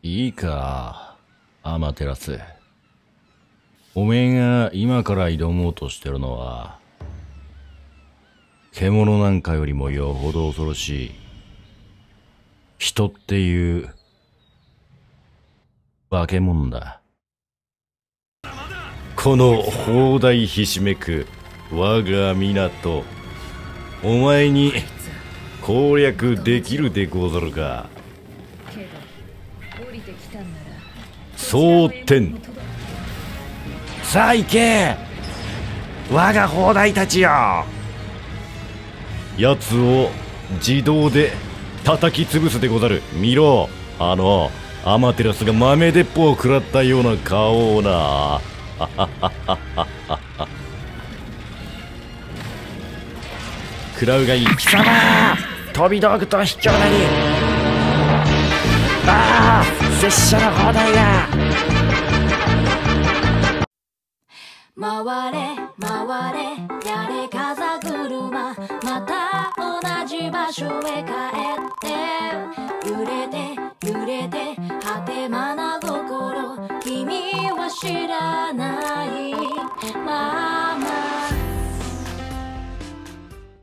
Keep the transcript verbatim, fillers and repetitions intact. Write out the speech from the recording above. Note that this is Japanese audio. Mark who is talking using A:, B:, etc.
A: いいか、アマテラス。おめえが今から挑もうとしてるのは、獣なんかよりもよほど恐ろしい、人っていう、化け物だ。この砲台ひしめく我が港、お前に攻略できるでござるか。蒼天、さあ行け、我が砲台たちよ。奴を自動で叩き潰すでござる。見ろ、あのアマテラスが豆鉄砲を食らったような顔をな。食らうがいい。貴様、飛び道具と卑怯なり。ああ、拙者の砲台だ。
B: 回れ回れやれ風車、また同じ場所へ帰って、揺れて揺れて果てまな心、君は知らない。